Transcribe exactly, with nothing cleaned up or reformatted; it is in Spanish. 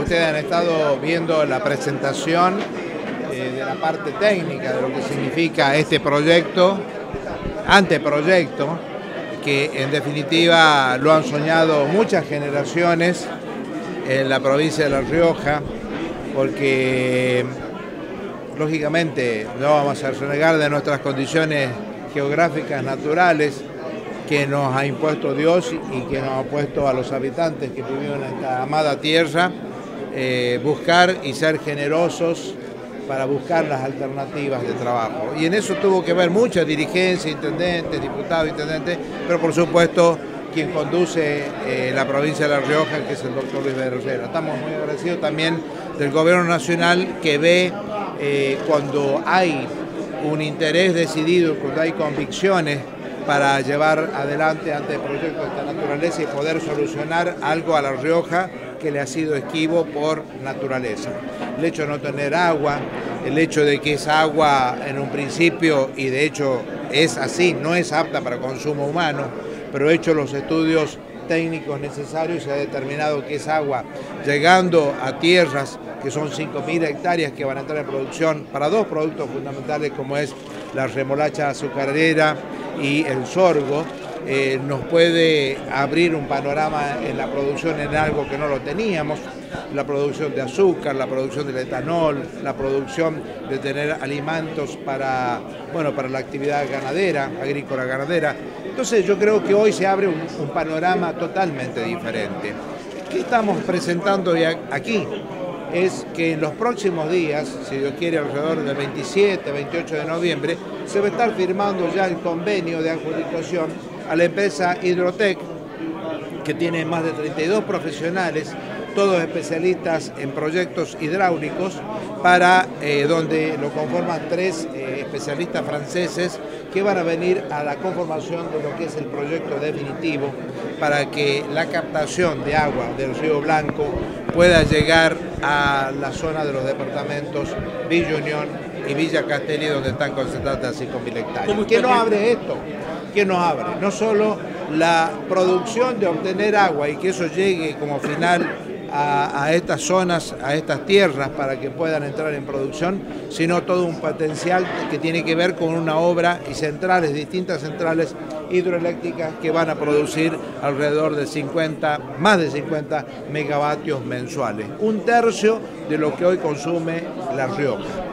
ustedes han estado viendo la presentación eh, de la parte técnica de lo que significa este proyecto, anteproyecto, que en definitiva lo han soñado muchas generaciones en la provincia de La Rioja, porque lógicamente no vamos a renegar de nuestras condiciones geográficas naturales que nos ha impuesto Dios y que nos ha puesto a los habitantes que vivimos en esta amada tierra, eh, buscar y ser generosos para buscar las alternativas de trabajo. Y en eso tuvo que ver mucha dirigencia, intendentes, diputados, intendentes, pero por supuesto quien conduce eh, la provincia de La Rioja, que es el doctor Luis Herrera. Estamos muy agradecidos también del gobierno nacional, que ve eh, cuando hay un interés decidido, cuando hay convicciones para llevar adelante ante proyectos de esta naturaleza y poder solucionar algo a La Rioja que le ha sido esquivo por naturaleza. El hecho de no tener agua, el hecho de que esa agua en un principio, y de hecho es así, no es apta para consumo humano, pero hecho los estudios técnicos necesarios, se ha determinado que esa agua, llegando a tierras que son cinco mil hectáreas que van a entrar en producción para dos productos fundamentales como es la remolacha azucarera y el sorgo, eh, nos puede abrir un panorama en la producción en algo que no lo teníamos, la producción de azúcar, la producción del etanol, la producción de tener alimentos para, bueno, para la actividad ganadera, agrícola ganadera. Entonces yo creo que hoy se abre un, un panorama totalmente diferente. ¿Qué estamos presentando aquí? Es que en los próximos días, si Dios quiere alrededor del veintisiete, veintiocho de noviembre, se va a estar firmando ya el convenio de adjudicación a la empresa Hidrotec, que tiene más de treinta y dos profesionales, todos especialistas en proyectos hidráulicos, para eh, donde lo conforman tres eh, especialistas franceses que van a venir a la conformación de lo que es el proyecto definitivo para que la captación de agua del Río Blanco pueda llegar a la zona de los departamentos Villa Unión y Villa Castelli, donde están concentradas las cinco mil hectáreas. ¿Qué nos abre esto? ¿Qué nos abre? No solo la producción de obtener agua y que eso llegue como final a, a estas zonas, a estas tierras para que puedan entrar en producción, sino todo un potencial que tiene que ver con una obra y centrales, distintas centrales hidroeléctricas que van a producir alrededor de cincuenta, más de cincuenta megavatios mensuales, un tercio de lo que hoy consume La Rioja.